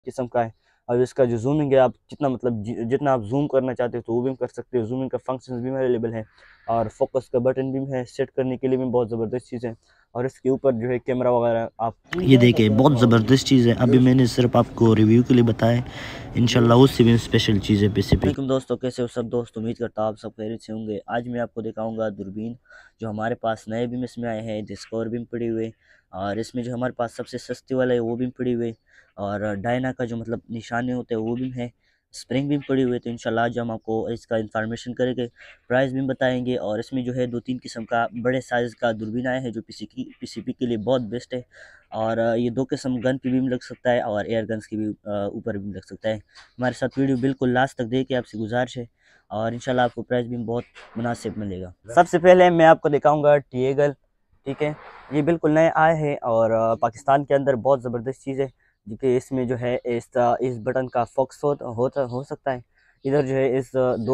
किस्म का है। और इसका जो जूमिंग है, आप जितना मतलब जितना आप जूम करना चाहते हो तो वो भी कर सकते हो। जूमिंग का फंक्शन भी अवेलेबल है और फोकस का बटन भी है, सेट करने के लिए भी बहुत ज़बरदस्त चीज़ है। और इसके ऊपर जो है कैमरा वगैरह आप ये देखिए बहुत ज़बरदस्त चीज़ है। अभी मैंने सिर्फ आपको रिव्यू के लिए बताया, इंशाल्लाह उससे भी स्पेशल चीज़ है पीसीपी। वालेकुम दोस्तों, कैसे हो सब दोस्त। उम्मीद करता हूँ आप सब खैरियत से होंगे। आज मैं आपको दिखाऊंगा दूरबीन जो हमारे पास नए बीम इसमें आए हैं, डिस्कवर बीम पड़ी हुई। और इसमें जो हमारे पास सबसे सस्ती वाला है वो बीम पड़ी हुई। और डायना का जो मतलब निशाने होते हैं वो बीम है, स्प्रिंग बीम पड़ी हुई। तो इंशाल्लाह आज हम आपको इसका इन्फॉर्मेशन करेंगे, प्राइस भी बताएंगे। और इसमें जो है 2-3 किस्म का बड़े साइज़ का दूरबीन आया है जो पीसीपी के लिए बहुत बेस्ट है। और ये 2 किस्म गन पे भी लग सकता है और एयर गन्स की भी ऊपर भी लग सकता है। हमारे साथ वीडियो बिल्कुल लास्ट तक देखिए, आपसे गुजारिश है। और इंशाल्लाह आपको प्राइस भी बहुत मुनासिब मिलेगा। सबसे पहले मैं आपको दिखाऊंगा टीएगल, ठीक है। ये बिल्कुल नए आए हैं और पाकिस्तान के अंदर बहुत ज़बरदस्त चीज़ है, जो कि इसमें जो है इस बटन का फोकस हो सकता है। इधर जो है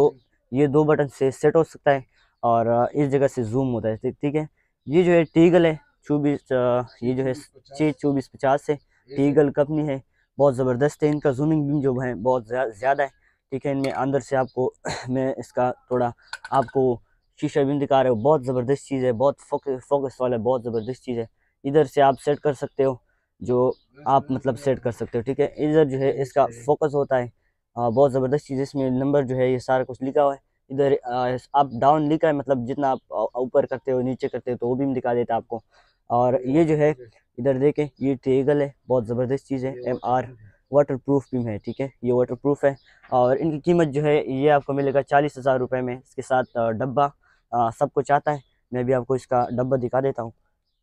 ये दो बटन से सेट हो सकता है और इस जगह से जूम होता है, ठीक है। ये जो है टीगल है 24, ये जो है 62450 है। टीगल कंपनी है, बहुत ज़बरदस्त है। इनका जूमिंग भी जो है बहुत ज़्यादा है, ठीक है। इनमें अंदर से आपको मैं इसका थोड़ा आपको शीशा भी दिखा रहा हूँ। बहुत ज़बरदस्त चीज़ है, बहुत फोकस वाला बहुत ज़बरदस्त चीज़ है। इधर से आप सेट कर सकते हो, जो आप मतलब सेट कर सकते हो, ठीक है। इधर जो है इसका फोकस होता है। बहुत ज़बरदस्त चीज़ है। इसमें नंबर जो है ये सारा कुछ लिखा हुआ है। इधर अप डाउन लिखा है, मतलब जितना आप ऊपर करते हो नीचे करते हो तो वो भी दिखा देता है आपको। और ये जो है इधर देखें, ये टेगल है, बहुत ज़बरदस्त चीज़ है। MR वाटर प्रूफ भी है, ठीक है। ये वाटर प्रूफ है और इनकी कीमत जो है ये आपको मिलेगा 40,000 रुपये में। इसके साथ डब्बा सब कुछ आता है। मैं भी आपको इसका डब्बा दिखा देता हूँ।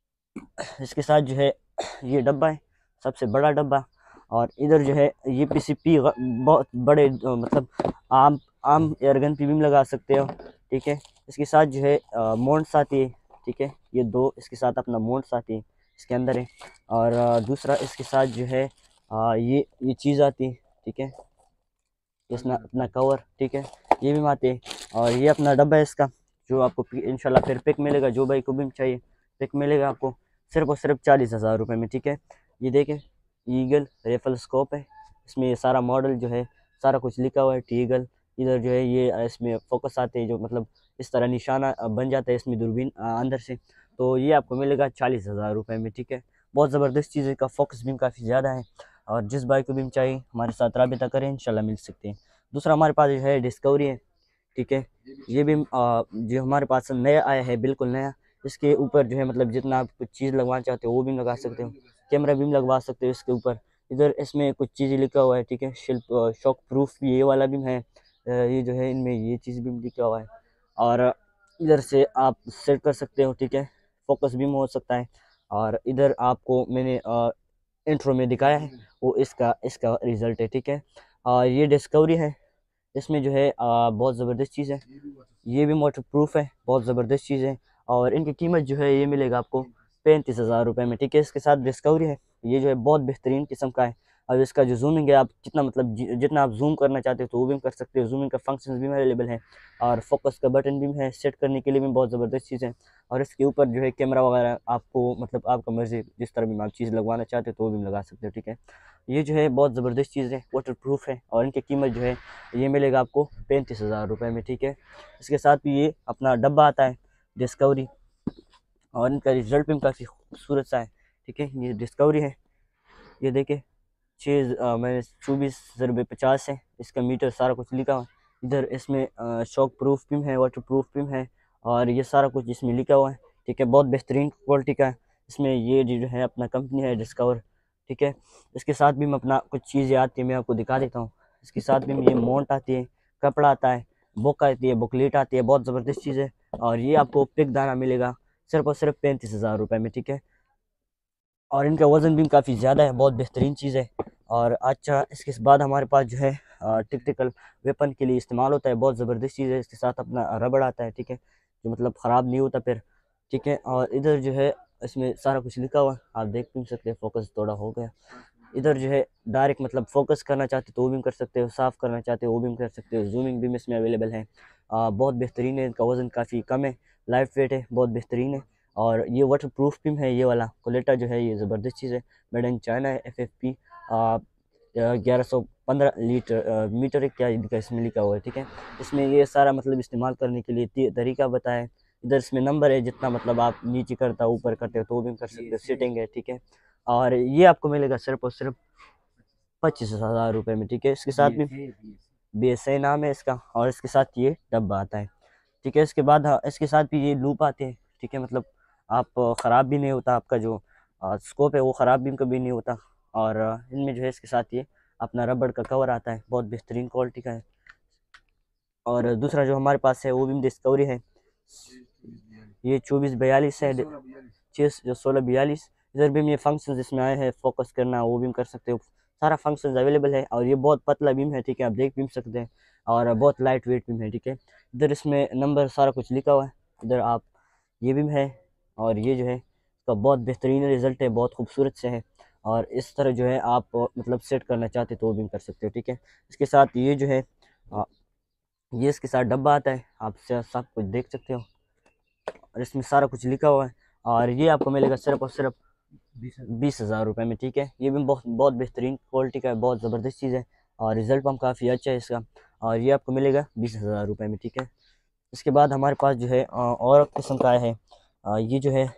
इसके साथ जो है ये डब्बा है, सबसे बड़ा डब्बा। और इधर जो है ये पीसीपी बहुत बड़े मतलब आम आम एयरगन पे भी लगा सकते हो, ठीक है। इसके साथ जो है मोड्स आती है, ठीक है। ये दो इसके साथ अपना मोड्स आती है, इसके अंदर है। और दूसरा इसके साथ जो है ये चीज़ आती है, ठीक है। इसमें अपना कवर, ठीक है, ये भी आते हैं। और ये अपना डब्बा है इसका, जो आपको इंशाल्लाह फिर पिक मिलेगा। जो भाई को भी चाहिए पिक मिलेगा आपको सिर्फ और सिर्फ 40,000 रुपये में, ठीक है। ये देखें, ईगल रेफल स्कोप है। इसमें ये सारा मॉडल जो है सारा कुछ लिखा हुआ है, टीगल। इधर जो है ये इसमें फोकस आते हैं, जो मतलब इस तरह निशाना बन जाता है इसमें दूरबीन अंदर से। तो ये आपको मिलेगा 40,000 रुपये में, ठीक है। बहुत ज़बरदस्त चीज़ है, का फोकस भी काफ़ी ज़्यादा है। और जिस बाइक को भी चाहिए हमारे साथ राबिता करें, इंशाल्लाह मिल सकते हैं। दूसरा हमारे पास जो है डिस्कवरी है, ठीक है। ये भी जो हमारे पास नया आया है, बिल्कुल नया। इसके ऊपर जो है मतलब जितना आप कुछ चीज़ लगवाना चाहते हो वो भी लगा सकते हो। कैमरा भी लगवा सकते हो इसके ऊपर। इधर इसमें कुछ चीज़ें लिखा हुआ है, ठीक है। शिल्प शॉक प्रूफ ये वाला भी है। ये जो है इनमें ये चीज़ भी लिखा हुआ है। और इधर से आप सेट कर सकते हो, ठीक है। फोकस भी हो सकता है। और इधर आपको मैंने इंट्रो में दिखाया है, वो इसका इसका रिज़ल्ट है, ठीक है। ये डिस्कवरी है। इसमें जो है बहुत ज़बरदस्त चीज़ है। ये भी वाटर प्रूफ है, बहुत ज़बरदस्त चीज़ है। और इनकी कीमत जो है ये मिलेगा आपको 35,000 रुपये में, ठीक है। इसके साथ डिस्कवरी है, ये जो है बहुत बेहतरीन किस्म का है। और इसका जो जूमिंग है, आप जितना मतलब जितना आप जूम करना चाहते हो तो वो भी कर सकते हो। जूमिंग का फंक्शन भी अवेलेबल है और फोकस का बटन भी है, सेट करने के लिए भी बहुत ज़बरदस्त चीज़ है। और इसके ऊपर जो है कैमरा वगैरह आपको मतलब आपका मर्ज़ी, जिस तरह भी आप चीज़ लगवाना चाहते हो तो वो भी लगा सकते हो, ठीक है। ये जो है बहुत ज़बरदस्त चीज़ है, वाटर प्रूफ है। और इनकी कीमत जो है ये मिलेगा आपको 35,000 रुपये में, ठीक है। इसके साथ भी ये अपना डब्बा आता है डिस्कवरी, और इनका रिजल्ट भी काफ़ी खूबसूरत सा है, ठीक है। ये डिस्कवरी है, ये देखे मैंने 24,50 है। इसका मीटर सारा कुछ लिखा हुआ है। इधर इसमें शॉक प्रूफ भी है, वाटर प्रूफ भी है। और ये सारा कुछ इसमें लिखा हुआ है, ठीक है। बहुत बेहतरीन क्वालिटी का है। इसमें ये जो है अपना कंपनी है डिस्कवर, ठीक है। इसके साथ भी मैं अपना कुछ चीज़ें आती है, मैं आपको दिखा देता हूँ। इसके साथ भी ये मोंट आती है, कपड़ा आता है, बुक आती है, बुकलेट आती है, बहुत ज़बरदस्त चीज़ है। और ये आपको पिक दाना मिलेगा सिर्फ और सिर्फ 35,000 रुपये में, ठीक है। और इनका वज़न भी काफ़ी ज़्यादा है, बहुत बेहतरीन चीज़ है। और अच्छा, इसके बाद हमारे पास जो है टिकटिकल वेपन के लिए इस्तेमाल होता है, बहुत ज़बरदस्त चीज़ है। इसके साथ अपना रबड़ आता है, ठीक है, जो मतलब ख़राब नहीं होता फिर, ठीक है। और इधर जो है इसमें सारा कुछ लिखा हुआ है, आप देख भी सकते हैं। फोकस थोड़ा हो गया। इधर जो है डायरेक्ट मतलब फोकस करना चाहते हो तो वो भी कर सकते हो, साफ़ करना चाहते हो वो भी कर सकते हो। जूमिंग भी इसमें अवेलेबल है। बहुत बेहतरीन है। इनका वज़न काफ़ी कम है, लाइट वेट है, बहुत बेहतरीन है। और ये वाटर प्रूफ भी है। ये वाला कोलेटा जो है ये ज़बरदस्त चीज़ है, मेड इन चाइना है, FFP 1115 मीटर क्या इनका इसमें लिखा हुआ है, ठीक है। इसमें ये सारा मतलब इस्तेमाल करने के लिए तरीका बताएं। इधर इसमें नंबर है, जितना मतलब आप नीचे करता ऊपर करते हो तो वो भी कर सकते हो, सेटिंग है, ठीक है। और ये आपको मिलेगा सिर्फ और सिर्फ 25,000 रुपये में, ठीक है। इसके साथ भी BSI नाम है इसका, और इसके साथ ये डब्बा आता है, ठीक है। इसके बाद इसके साथ भी ये लूप आते हैं, ठीक है। मतलब आप ख़राब भी नहीं होता, आपका जो स्कोप है वो ख़राब भी कभी नहीं होता। और इनमें जो है इसके साथ ये अपना रबड़ का कवर आता है, बहुत बेहतरीन क्वालिटी का है। और दूसरा जो हमारे पास है वो भी डिस्कवरी है, ये 2442 है, 1642। इधर भी ये फंक्शन इसमें आए हैं, फोकस करना वो भी कर सकते हो, सारा फंक्शन अवेलेबल है। और ये बहुत पतला बीम है, ठीक है, आप देख भी सकते हैं, और बहुत लाइट वेट बीम है, ठीक है। इधर इसमें नंबर सारा कुछ लिखा हुआ है, इधर आप ये बीम है। और ये जो है इसका बहुत बेहतरीन रिजल्ट है, बहुत खूबसूरत से है। और इस तरह जो है आप मतलब सेट करना चाहते तो वो भी कर सकते हो, ठीक है। इसके साथ ये जो है ये इसके साथ डब्बा आता है, आप सब कुछ देख सकते हो, और इसमें सारा कुछ लिखा हुआ है। और ये आपको मिलेगा सिर्फ और सिर्फ 20,000 रुपये में, ठीक है। ये भी बहुत बहुत बेहतरीन क्वालिटी का है, बहुत ज़बरदस्त चीज़ है, और रिज़ल्ट हम काफ़ी अच्छा है इसका। और ये आपको मिलेगा 20,000 रुपये में, ठीक है। इसके बाद हमारे पास जो है और किस्म का है, ये जो है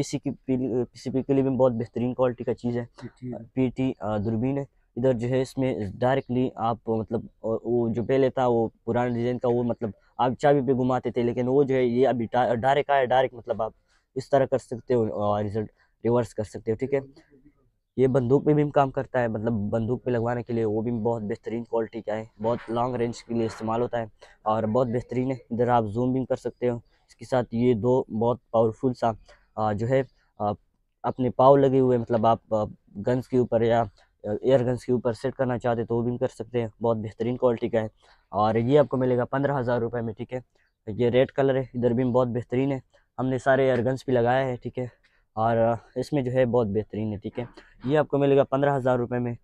PCP के लिए भी बहुत बेहतरीन क्वालिटी का चीज़ है, PT दूरबीन है। इधर जो है इसमें डायरेक्टली आप मतलब वो जो पहले था वो पुराने डिज़ाइन का, वो मतलब आप चाबी पे घुमाते थे, लेकिन वो जो है ये अभी डायरेक्ट आया, डायरेक्ट मतलब आप इस तरह कर सकते हो और रिजल्ट रिवर्स कर सकते हो, ठीक है। ये बंदूक पे भी काम करता है, मतलब बंदूक पे लगवाने के लिए वो भी बहुत बेहतरीन क्वालिटी का है, बहुत लॉन्ग रेंज के लिए इस्तेमाल होता है, और बहुत बेहतरीन है। इधर आप जूम भी कर सकते हो। इसके साथ ये दो बहुत पावरफुल सा जो है अपने पाव लगे हुए, मतलब आप गन्स के ऊपर या एयर गन्स के ऊपर सेट करना चाहते तो वो भी कर सकते हैं, बहुत बेहतरीन क्वालिटी का है। और ये आपको मिलेगा 15,000 रुपये में, ठीक है। ये रेड कलर है, इधर भी बहुत बेहतरीन है, हमने सारे एयर गन्स भी लगाया है, ठीक है। और इसमें जो है बहुत बेहतरीन है, ठीक है। ये आपको मिलेगा 15,000 रुपये में।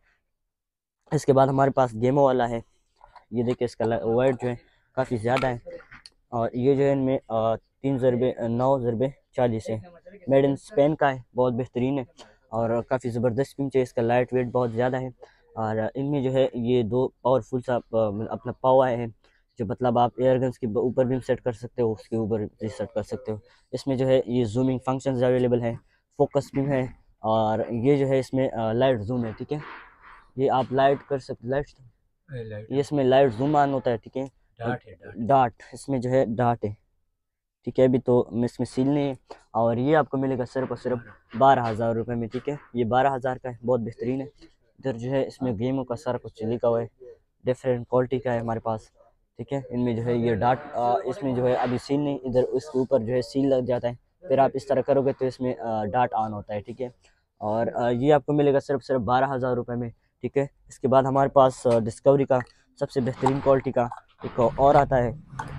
इसके बाद हमारे पास गेमो वाला है, ये देखिए इसका वाइट जो है काफ़ी ज़्यादा है, और ये जो है इनमें 3 ज़रबे 9 ज़रबे 40 है, मेड इन स्पेन का है, बहुत बेहतरीन है, और काफ़ी ज़बरदस्त पिंच है इसका, लाइट वेट बहुत ज़्यादा है। और इनमें जो है ये दो पावरफुल सा अपना पाव आए हैं, जो मतलब आप एयरगन्स के ऊपर भी सेट कर सकते हो, उसके ऊपर भी सेट कर सकते हो। इसमें जो है ये जूमिंग फंक्शंस अवेलेबल हैं, फोकस भी है, और ये जो है इसमें लाइट जूम है, ठीक है। ये आप लाइट कर सकते, लाइट ये इसमें लाइट जूम ऑन होता है, ठीक है। डार्ट इसमें जो है डार्ट है, ठीक है। अभी तो इसमें सील नहीं है। और ये आपको मिलेगा सिर्फ और सिर्फ 12,000 रुपये में, ठीक है। ये 12,000 का है, बहुत बेहतरीन है। इधर जो है इसमें गेमों का सारा कुछ लिखा हुआ है, डिफरेंट क्वालिटी का है हमारे पास, ठीक है। इनमें जो है ये डार्ट इसमें जो है अभी सील नहीं, इधर उसके ऊपर जो है सील लग जाता है, फिर आप इस तरह करोगे तो इसमें डार्ट ऑन होता है, ठीक है। और ये आपको मिलेगा सिर्फ 12,000 रुपये में, ठीक है। इसके बाद हमारे पास डिस्कवरी का सबसे बेहतरीन क्वालिटी का एक और आता है,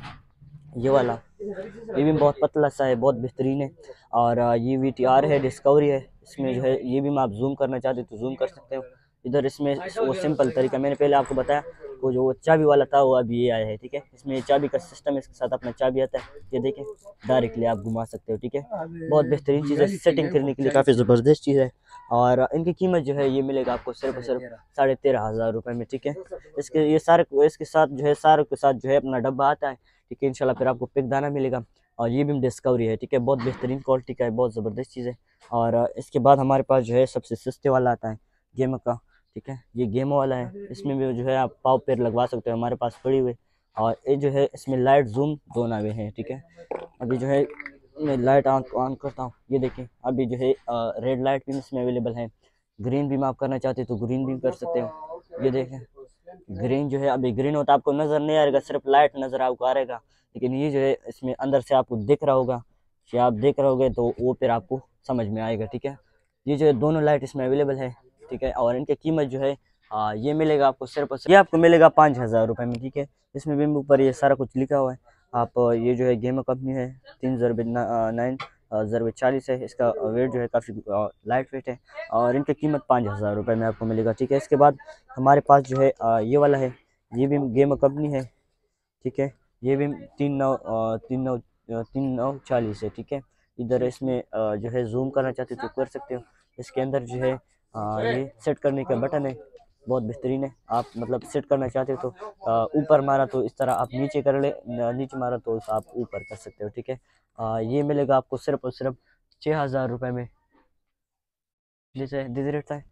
ये वाला, ये भी बहुत पतला सा है, बहुत बेहतरीन है। और ये VTR है, डिस्कवरी है। इसमें जो है ये भी आप जूम करना चाहते तो जूम कर सकते हो। इधर इसमें वो सिंपल तरीका मैंने पहले आपको बताया, वो जो चाबी वाला था वो अभी ये आया है, ठीक है। इसमें चाबी का सिस्टम है, इसके साथ अपना चाबी आता है, ये देखें, डायरेक्टली आप घुमा सकते हो, ठीक है। बहुत बेहतरीन चीज़ है, सेटिंग करने के लिए काफ़ी ज़बरदस्त चीज़ है। और इनकी कीमत जो है ये मिलेगा आपको सिर्फ और सिर्फ 13,500 रुपये में, ठीक है। इसके ये सारे इसके साथ जो है सारे के साथ जो है अपना डब्बा आता है, ठीक है। इंशाल्लाह फिर आपको पिक दाना मिलेगा। और ये भी डिस्कवरी है, ठीक है, बहुत बेहतरीन क्वालिटी का है, बहुत ज़बरदस्त चीज़ है। और इसके बाद हमारे पास जो है सबसे सस्ते वाला आता है गेम का, ठीक है। ये गेमो वाला है, इसमें भी जो है आप पाव पैर लगवा सकते हो, हमारे पास पड़ी हुई। और ये जो है इसमें लाइट जूम दोनों आए हैं, ठीक है। अभी जो है मैं लाइट ऑन करता हूँ, ये देखें, अभी जो है रेड लाइट भी इसमें अवेलेबल है, ग्रीन भी आप करना चाहते हो तो ग्रीन भी कर सकते हो, ये देखें। ग्रीन जो है अभी ग्रीन होता है, आपको नज़र नहीं आएगा, सिर्फ लाइट नज़र आपको आ रहेगा, लेकिन ये जो है इसमें अंदर से आपको दिख रहा होगा, कि आप देख रहे होगे तो वो फिर आपको समझ में आएगा, ठीक है। ये जो है दोनों लाइट इसमें अवेलेबल है, ठीक है। और इनकी कीमत जो है ये मिलेगा आपको सिर्फ ये आपको मिलेगा 5,000 रुपये में, ठीक है। इसमें भी ऊपर ये सारा कुछ लिखा हुआ है। आप ये जो है गेम कंपनी है, 3 ज़रबे 9 ज़रबे 40 है, इसका वेट जो है काफ़ी लाइट वेट है, और इनकी कीमत 5,000 रुपये में आपको मिलेगा, ठीक है। इसके बाद हमारे पास जो है ये वाला है, ये भी गेम कंपनी है, ठीक है। ये भी 3,940 है, ठीक है। इधर इसमें जो है जूम करना चाहते हो तो कर सकते हो। इसके अंदर जो है ये सेट करने का बटन है, बहुत बेहतरीन है। आप मतलब सेट करना चाहते हो तो ऊपर मारा तो इस तरह आप नीचे कर ले, नीचे मारा तो आप ऊपर कर सकते हो, ठीक है। ये मिलेगा आपको सिर्फ और सिर्फ 6,000 रुपये में। जैसे दीदी रेट है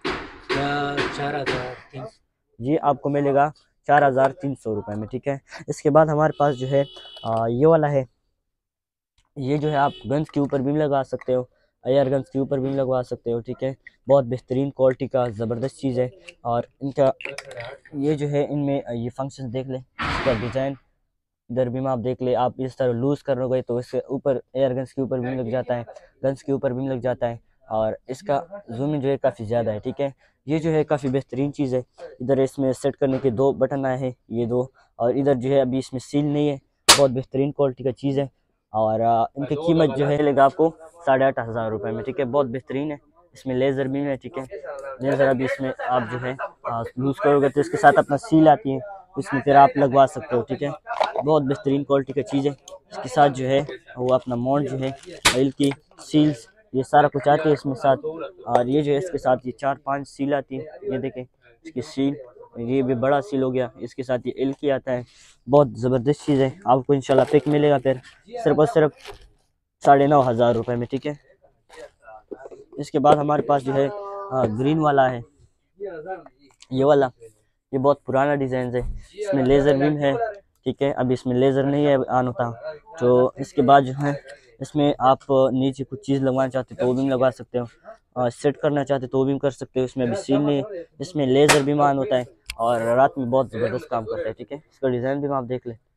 4,300, ये आपको मिलेगा 4,300 रुपये में, ठीक है। इसके बाद हमारे पास जो है ये वाला है। ये जो है आप गन्स के ऊपर भी लगा सकते हो, एयर गन्स के ऊपर भी लगवा सकते हो, ठीक है। बहुत बेहतरीन क्वालिटी का ज़बरदस्त चीज़ है। और इनका ये जो है इनमें ये फंक्शन देख लें, इसका डिज़ाइन इधर भी आप देख ले। आप इस तरह लूज़ करोगे तो इसके ऊपर एयर गन्स के ऊपर भी लग जाता है, गन्स के ऊपर भी लग जाता है। और इसका जूमिंग जो है काफ़ी ज़्यादा है, ठीक है। ये जो है काफ़ी बेहतरीन चीज़ है। इधर इसमें सेट करने के 2 बटन आए हैं, ये 2। और इधर जो है अभी इसमें सील नहीं है, बहुत बेहतरीन क्वालिटी का चीज़ है। और इनकी कीमत जो है लेगा आपको 8,500 में, ठीक है। बहुत बेहतरीन है। इसमें लेज़र भी है, ठीक है। लेज़र अभी इसमें आप जो है लूज़ करोगे तो इसके साथ अपना सील आती है, इसमें फिर आप लगवा सकते हो, ठीक है। बहुत बेहतरीन क्वालिटी का चीज़ है। इसके साथ जो है वो अपना माउंट जो है, ऑयल की सील्स, ये सारा कुछ आती है इसमें साथ। और ये जो है इसके साथ ये 4-5 सील आती है, ये देखें इसकी सील, ये भी बड़ा सील हो गया। इसके साथ ये एल की आता है। बहुत ज़बरदस्त चीज़ है। आपको इंशाल्लाह पिक मिलेगा फिर सिर्फ और सिर्फ 9,500 में, ठीक है। इसके बाद हमारे पास जो है ग्रीन वाला है, ये वाला। ये बहुत पुराना डिज़ाइन है, इसमें लेज़र बीम है, ठीक है। अभी इसमें लेज़र नहीं है ऑन होता। तो इसके बाद जो है इसमें आप नीचे कुछ चीज़ लगवाना चाहते हो तो वो भी लगवा सकते हो, सेट करना चाहते हो तो वो भी कर सकते हो। इसमें अभी सील नहीं है, इसमें लेज़र बीम ऑन होता है और रात में बहुत ज़बरदस्त काम करता है, ठीक है। इसका डिज़ाइन भी आप देख लें,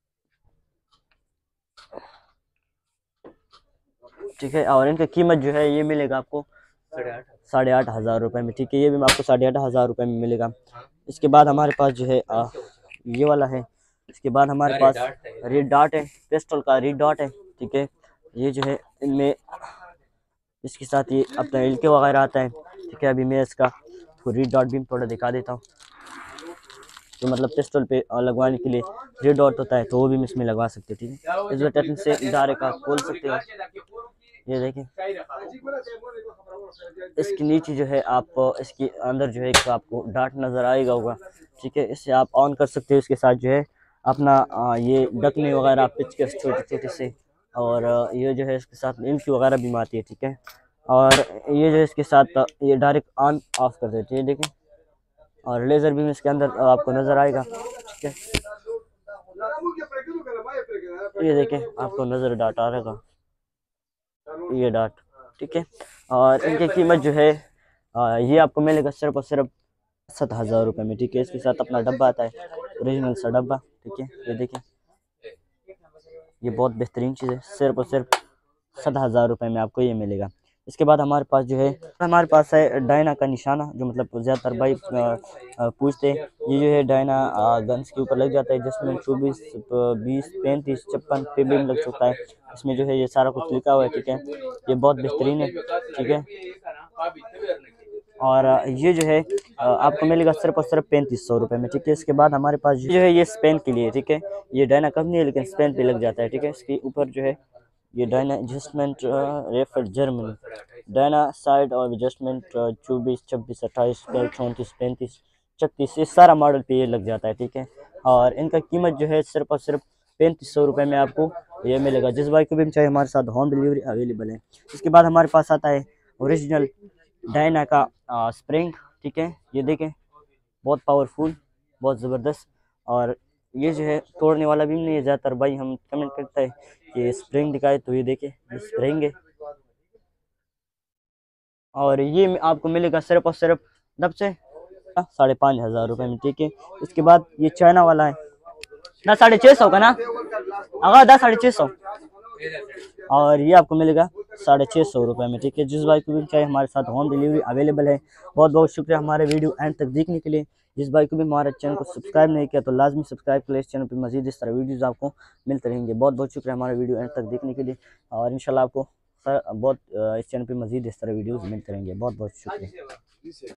ठीक है। और इनकी कीमत जो है ये मिलेगा आपको 8,500 में, ठीक है। ये भी आपको 8,500 में मिलेगा। इसके बाद हमारे पास जो है ये वाला है। इसके बाद हमारे पास रेड डॉट है, पेस्टल का रेड डॉट है, ठीक है। ये जो है इनमें इसके साथ ये अपना एलके वगैरह आता है, ठीक है। अभी मैं इसका रेड डॉट भी थोड़ा दिखा देता हूँ। तो मतलब पिस्टल पे लगवाने के लिए रेड डॉट होता है तो वो भी इसमें लगवा सकते हो, ठीक है। इस बटन से डायरेक्ट आप खोल सकते हो, ये देखें। इसके नीचे जो है आप इसके अंदर जो है एक आपको डार्ट नज़र आएगा होगा, ठीक है। इससे आप ऑन कर सकते हो। इसके साथ जो है अपना ये ढकने वगैरह आप पिच के छोटे छोटे से। और ये जो है इसके साथ इनकी वगैरह भी आती है, ठीक है। और ये जो है इसके साथ ये डायरेक्ट ऑन ऑफ कर देते हैं, देखें। और लेज़र भी इसके अंदर आपको नज़र आएगा, ठीक है। ये देखें आपको नज़र डाट आ रहेगा, ये डाट, ठीक है। और इनकी कीमत जो है ये आपको मिलेगा सिर्फ और सिर्फ 7,000 में, ठीक है। इसके साथ अपना डब्बा आता है, ओरिजिनल सा डब्बा, ठीक है। ये देखें, ये बहुत बेहतरीन चीज़ है। सिर्फ और सिर्फ 7,000 में आपको ये मिलेगा। इसके बाद हमारे पास जो है हमारे पास है डायना का निशाना, जो मतलब ज़्यादातर भाई पूछते हैं। ये जो है डायना गन्स के ऊपर लग जाता है, जिसमें 24, 20, 35, 56 पे भी लग सकता है। इसमें जो है ये सारा कुछ लिखा हुआ है, ठीक है। ये बहुत बेहतरीन है, ठीक है। और ये जो है आपको मिलेगा सिर्फ और सिर्फ 3,500 में, ठीक है। इसके बाद हमारे पास जो है ये स्पेन के लिए, ठीक है। ये डायना कंपनी है लेकिन स्पेन पे लग जाता है, ठीक है। इसके ऊपर जो है ये Diana adjustment refer Germany, Diana side और एडजस्टमेंट 24, 26, 28, 34, 35, 36, इस सारा मॉडल पे ये लग जाता है, ठीक है। और इनका कीमत जो है सिर्फ और सिर्फ 3,500 में आपको ये मिलेगा। जिस भाई को भी चाहिए हमारे साथ होम डिलीवरी अवेलेबल है। इसके बाद हमारे पास आता है ओरिजिनल डायना का स्प्रिंग, ठीक है। ये देखें बहुत पावरफुल, बहुत ज़बरदस्त। और ये जो है तोड़ने वाला भी नहीं है। ज़्यादातर भाई हम कमेंट करते हैं कि स्प्रिंग दिखाए, तो ये देखें ये स्प्रिंग है। और ये आपको मिलेगा सिर्फ और सिर्फ दब से 5,500 में, ठीक है। इसके बाद ये चाइना वाला है ना, 650 का ना, अगर 650। और ये आपको मिलेगा 650 में, ठीक है। जिस भाई को भी चाहिए हमारे साथ होम डिलीवरी अवेलेबल है। बहुत बहुत शुक्रिया हमारे वीडियो एंड तक देखने के लिए। जिस भाई को भी हमारे चैनल को सब्सक्राइब नहीं किया तो लाजमी सब्सक्राइब कर ले। इस चैनल पर मजीद इस तरह वीडियोज़ आपको मिलते रहेंगे। बहुत बहुत शुक्रिया हमारे वीडियो एंड तक देखने के लिए। और इंशाल्लाह आपको बहुत इस चैनल पर मजीद इस तरह वीडियोज़ मिलते रहेंगे। बहुत बहुत शुक्रिया।